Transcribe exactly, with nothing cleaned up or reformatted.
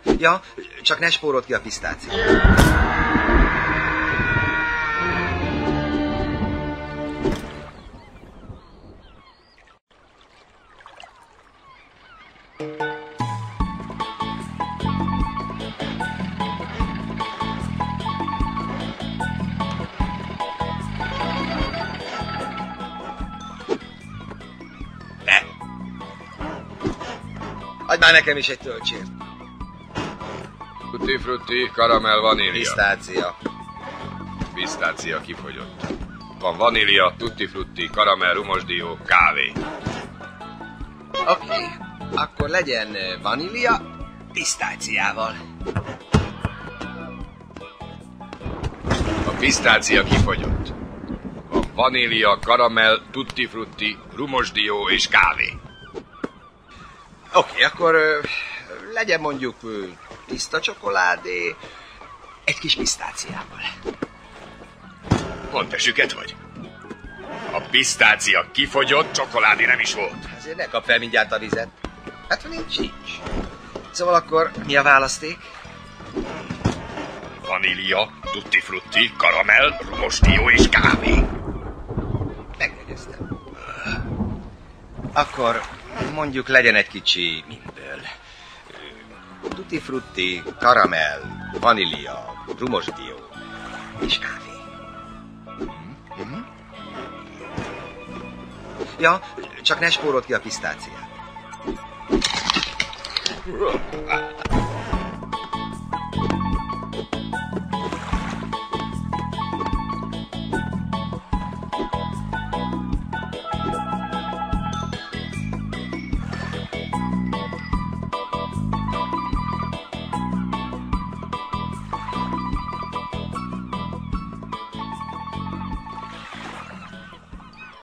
Ja, csak ne spórold ki a pisztáciát. Adj már nekem is egy töltsért. Tutti frutti, karamell, vanília. Pisztácia. Pisztácia kifogyott. Van vanília, tutti frutti, karamell, rumosdió, kávé. Oké, okay. Akkor legyen vanília pisztáciával. A pisztácia kifogyott. Van vanília, karamell, tutti frutti, rumosdió és kávé. Oké, okay, akkor ö, legyen mondjuk ö, tiszta csokoládé, egy kis pisztáciával. Mondd, te süket vagy? A pisztácia kifogyott, csokoládé nem is volt. Azért ne kap fel mindjárt a vizet. Hát ha nincs, nincs. Szóval akkor mi a választék? Vanília, tutti frutti, karamell, rumosdió és kávé. Megjegyeztem. Akkor mondjuk legyen egy kicsi mindből. Tutti frutti, karamell, vanília, rumosdió és kávé. Mm-hmm. Ja, csak ne spórold ki a pisztáciát.